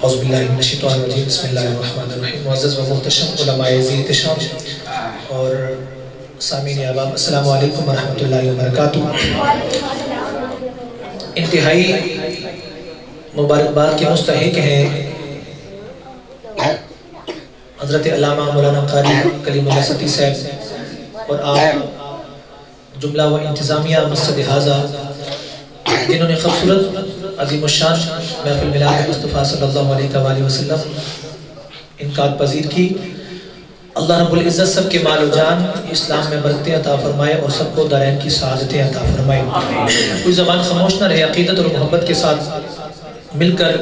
اعوذ باللہ من الشیطان الرجیم بسم اللہ الرحمن الرحیم۔ معزز و محتشم علماء ذی احتشام اور سامعین احباب، السلام علیکم ورحمۃ اللہ وبرکاتہ۔ انتہائی مبارکباد کے مستحق ہیں حضرت علامہ مولانا قاری کلیم اللہ ستی صاحب اور آپ جملہ و انتظامیہ مسجد حاضہ، جنہوں نے خوبصورت عظیم الشان محفل میلاد مصطفیٰ صلی اللہ علیہ وآلہ وسلم انعقاد پذیر کی۔ اللہ رب العزت سب کے مال و جان اسلام میں برکتیں عطا فرمائے اور سب کو دارین کی سعادتیں عطا فرمائے۔ کوئی زبان خاموش نہ رہے، عقیدت اور محبت کے ساتھ مل کر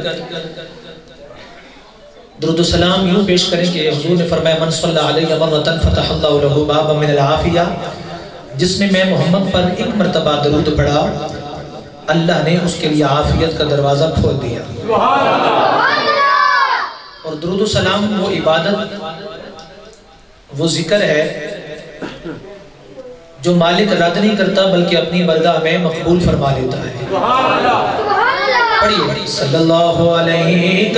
درود و سلام یوں پیش کریں کہ حضور نے فرمایا من صلی علیہ مرۃ فتح اللہ لہ بابا من العافیہ، جس میں میں محمد پر ایک مرتبہ درود پڑھا اللہ نے اس کے لیے عافیت کا دروازہ کھول دیا۔ اور درود و سلام وہ عبادت، وہ ذکر ہے جو مالک رد نہیں کرتا بلکہ اپنی بارگاہ میں مقبول فرما لیتا ہے۔ پڑھیے صلی اللہ علیہ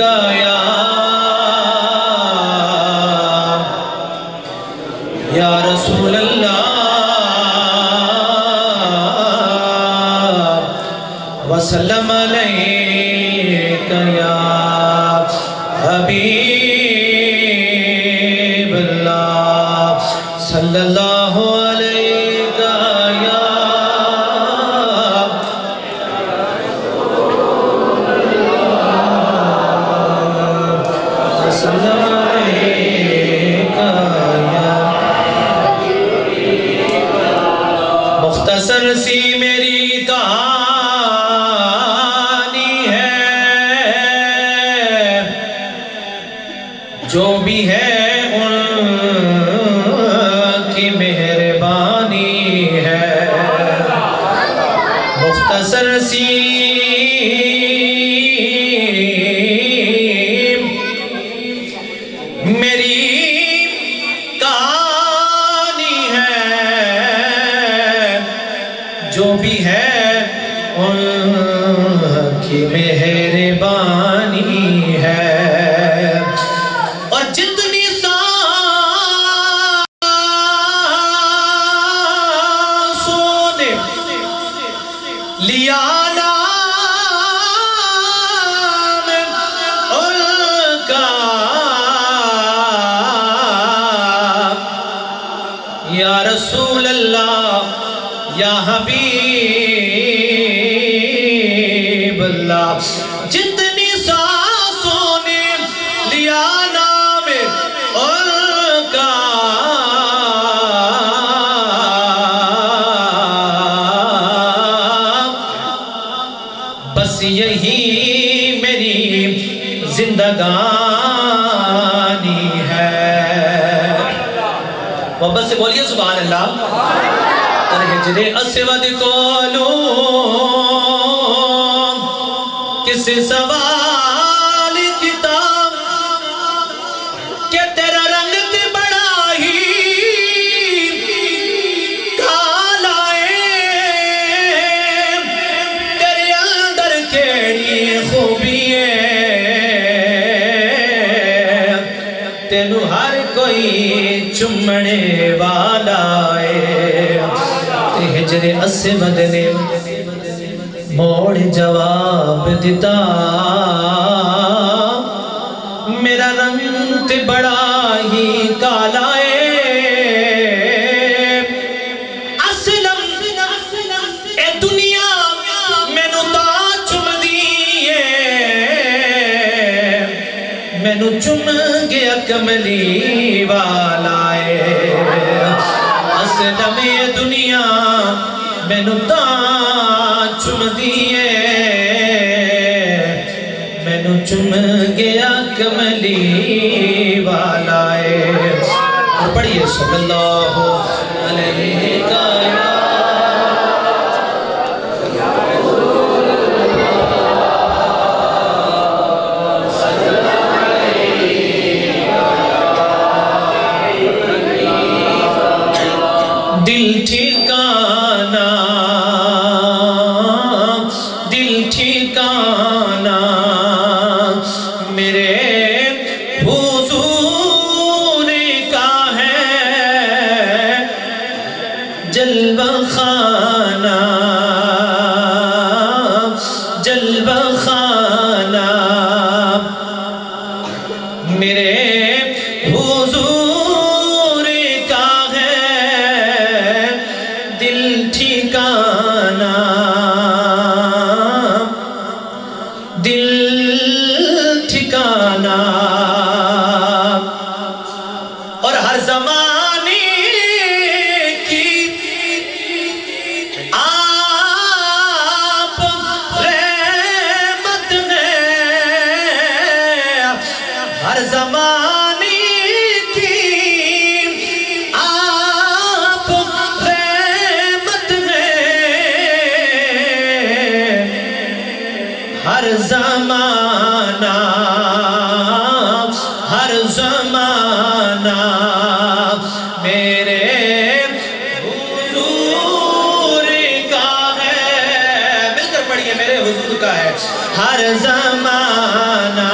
یا رسول اللہ وسلم علیک یا حبیب اللہ صلی اللہ علیک یا وسلم علیک یا مختصر سی میری کہانی جو بھی ہے ان کی مہربانی ہے، مختصر سی میری کہانی ہے، جو بھی ہے ان کی مہربانی ہے۔ لیا نام ان کا یا رسول اللہ یا حبیب اللہ، جتنی سانسوں نے لیا نام ان کا بس یہی میری زندگانی ہے۔ محبت سے بولیے سبحان اللہ۔ ہجر اسود کولوں کس سوال کتاب کہ تیرا رنگ تے بڑا ہی کالا ہے، تیرے اندر کیڑی خوبی ہے، تینو ہر کوئی چمڑے والا ہے۔ ہجر اسود نے موڑ جواب دیتا میرا رنگ تے بڑا ہی کالا ہے، اسلم اے دنیا مینو تا چم دیئے، مینو چم گیا کملی والا ہے، اسلم اے دنیا مینو تا چم دیئے، مینو چم گیا کملی والا ہے۔ اور پڑھئے صلی اللہ علیہ دل ٹھکانا میرے دل ٹھکانا اور ہر زمانے کی آپ رحمت ہے، ہر زمانے کی آپ رحمت ہے، ہر زمانہ ہر زمانہ میرے حضور کا ہے، مل کر پڑھیے، میرے حضور کا ہے، ہر زمانہ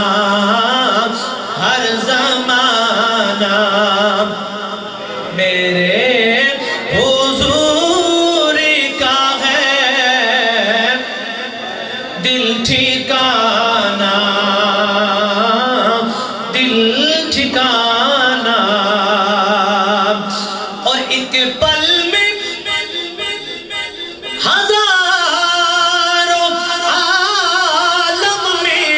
ہر زمانہ میرے حضور کا ہے، دل ٹھکانا دل ٹھکانا اور ایک پل میں ہزاروں عالم میں،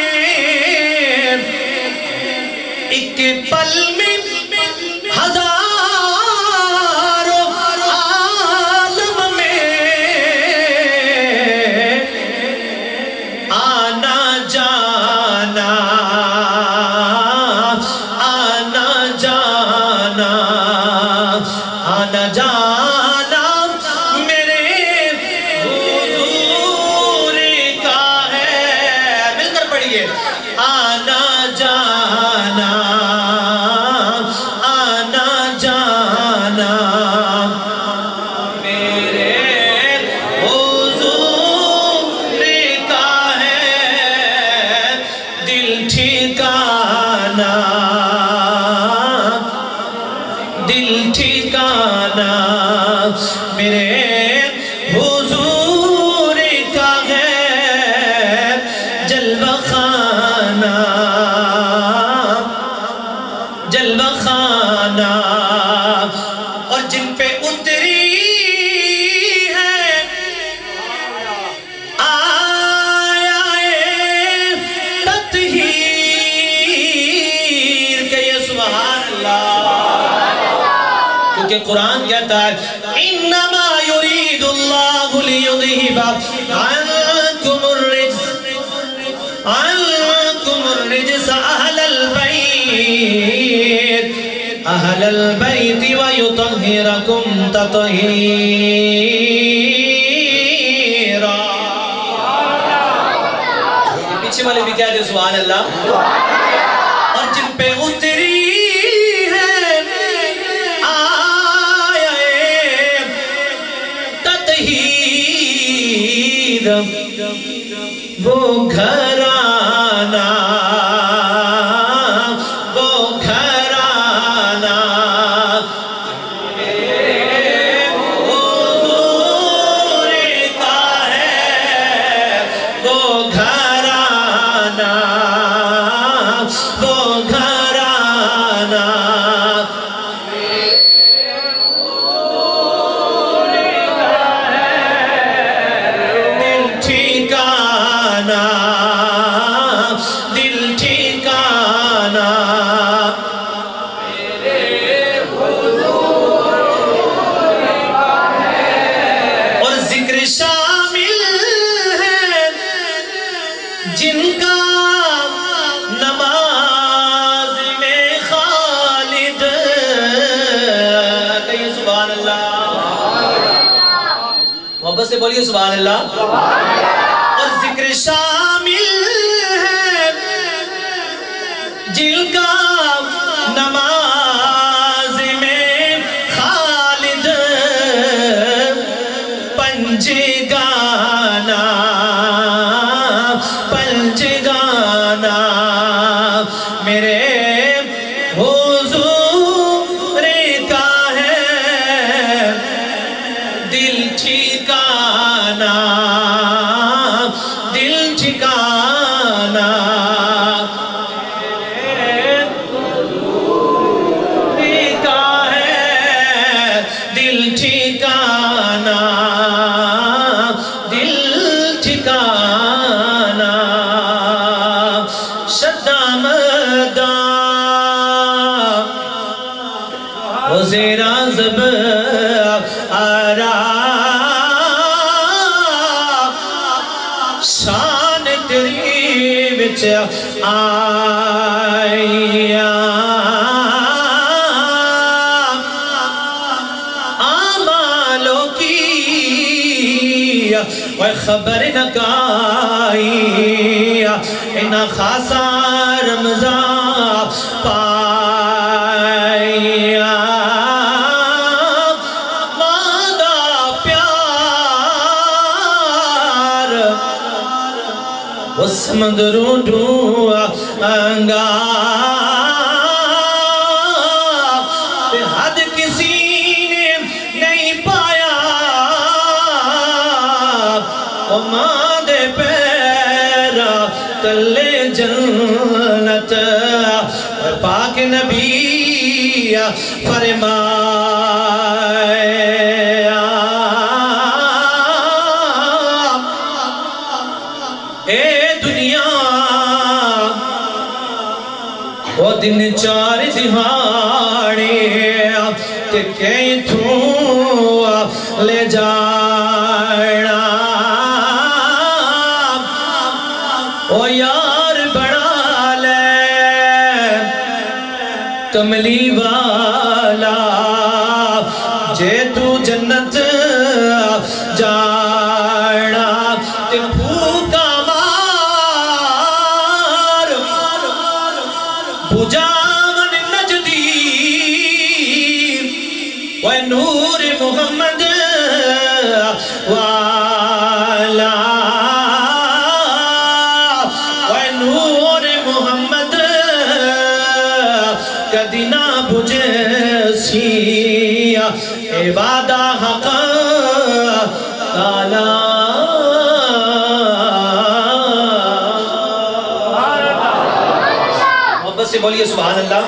ایک پل میں ہزاروں عالم میں آنا جانا آنا جانا آنا جانا میرے حضور کا ہے، مل کر پڑھیے، آنا جانا آنا جانا میرے حضور کا ہے، دل ٹھکانا دل ٹھکانا میرے حضور کا ہے، جلوہ خانہ جلوہ خانہ اور جن پہ اتری ہے آیا تطہیر، کہیے سبحان اللہ، کیونکہ قرآن کہتا ہے انما یرید اللہ لیذہب عنکم الرجس اہل البیت ویطہرکم تطہیرا، پیچھے والے بھی کہہ دے سبحان اللہ، اور جن پہ اتری ہے آیا تطہیر، وہ گھرانہ وہ گھرانہ میرے حضور کا ہے، وہ گھرانہ وہ گھرانہ دل ٹھکانا دل ٹھکانا اور ذکر شامل ہے جن کا نماز میں خالد، کہیے سبحان اللہ، محبت سے بولیے سبحان اللہ، اور ذکر شامل ہے جن کا نماز میں خالد، پنج گانا پنج گانا میرے حضور کا ہے، دل ٹھکانا دل ٹھکانا وچ آیا آمالوں کی وہ خبر نہ کائی انہا خاصا رمضان پایا مادا پیار وہ سمندروں ڈھونگا حد کسی نے نہیں پایا وہ ماں دے پیرا تلے جنت پاک نبی فرمایا اے دنیا وہ دن چار دہاڑے تے کہیں تو لے جانا او یار بڑا لے کملی والا جے تو جنت جانا تے بھوکا مار بجامن نجدی وہ نور محمد والا وہ نور محمد کدی نہ بجھے سی عبادہ حق تعالی محبت سے بولیے سبحان اللہ۔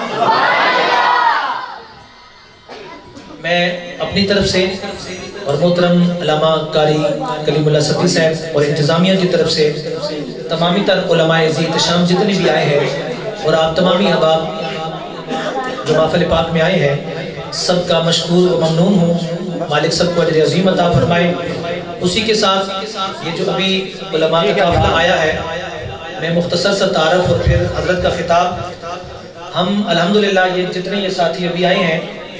میں اپنی طرف سے اور محترم علامہ قاری کلیم اللہ ستی صاحب اور انتظامیہ کی طرف سے تمامی تر علماء ذی احتشام جتنے بھی آئے ہیں اور آپ تمامی احباب جو محفل پاک میں آئے ہیں سب کا مشکور و ممنون ہوں۔ مالک سب کو اجر عظیم عطا فرمائے۔ اسی کے ساتھ یہ جو ابھی علماء کا قافلہ آیا ہے میں مختصر سا تعارف اور پھر حضرت کا خطاب۔ ہم الحمدللہ یہ جتنے یہ ساتھی ابھی آئے ہیں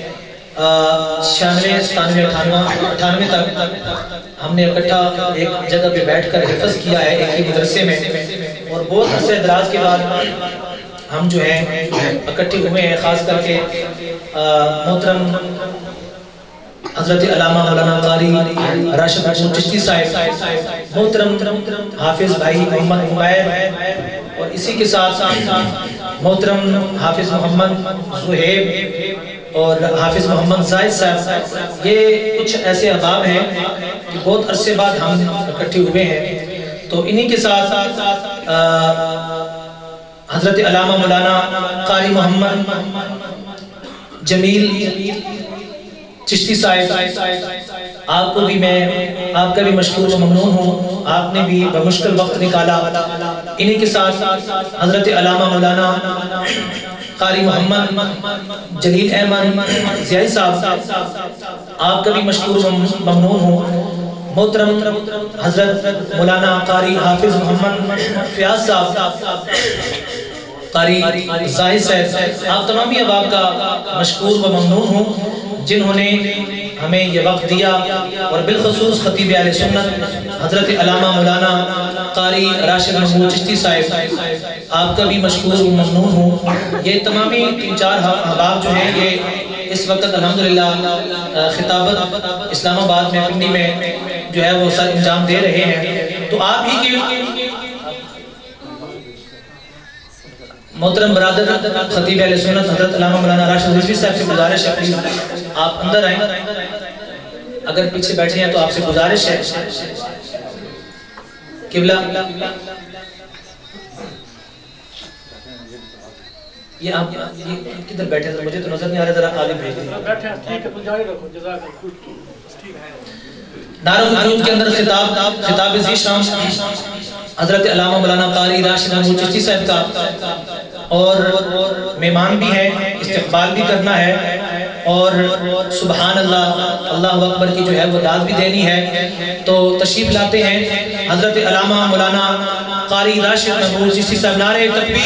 96 97 98 تک ہم نے اکٹھا ایک جگہ پہ بیٹھ کر حفظ کیا ہے ایک ہی مدرسے میں، اور بہت عرصے دراز کے بعد ہم جو ہیں اکٹھے ہوئے ہیں۔ خاص کر کے محترم حضرت علامہ مولانا قاری راشد محمود چشتی صاحب، محترم حافظ بھائی محمد عمیر، اور اسی کے ساتھ محترم حافظ محمد زہیب اور حافظ محمد زائد صاحب۔ یہ کچھ ایسے احباب ہیں کہ بہت عرصے بعد ہم اکٹھے ہوئے ہیں، تو انہی کے ساتھ حضرت علامہ مولانا قاری محمد جمیل چشتی صاحب، آپ کو بھی میں آپ کا بھی مشکور و ممنون ہوں، آپ نے بھی بمشکل وقت نکالا۔ انہی کے ساتھ حضرت علامہ مولانا قاری محمد جلیل احمد زیائی صاحب، آپ کا بھی مشکور و ممنون ہوں۔ محترم حضرت مولانا قاری حافظ محمد فیاض صاحب، قاری زاہد صاحب، آپ تمامی احباب کا مشکور و ممنون ہوں جنہوں نے ہمیں یہ وقت دیا، اور بالخصوص خطیب اہل سنت حضرت علامہ مولانا قاری راشد محمود چشتی صاحب، آپ کا بھی مشکور و ممنون ہوں۔ یہ تمامی 3-4 احباب جو ہیں یہ اس وقت الحمدللہ خطابت اسلام آباد میں پنڈی میں جو ہے وہ سر انجام دے رہے ہیں، تو آپ ہی کے محترم برادر خطیب اہل سنت حضرت علامہ مولانا راشد رضوی صاحب سے گزارش ہے آپ اندر آئیں، اگر پیچھے بیٹھے ہیں تو آپ سے گزارش ہے قبلہ یہ آپ کدھر بیٹھے ہیں مجھے تو نظر نہیں آ رہا، ذرا آگے بھیج دیں۔ دارالعلوم کے اندر خطاب ذیشان حضرت علامہ مولانا قاری راشد محمود چشتی صاحب کا، اور مہمان بھی ہیں، استقبال بھی کرنا ہے، اور سبحان اللہ اللہ اکبر کی جو ہے وہ داد بھی دینی ہے، تو تشریف لاتے ہیں حضرت علامہ مولانا قاری راشد محمود چشتی صاحب، نعرہ تکبیر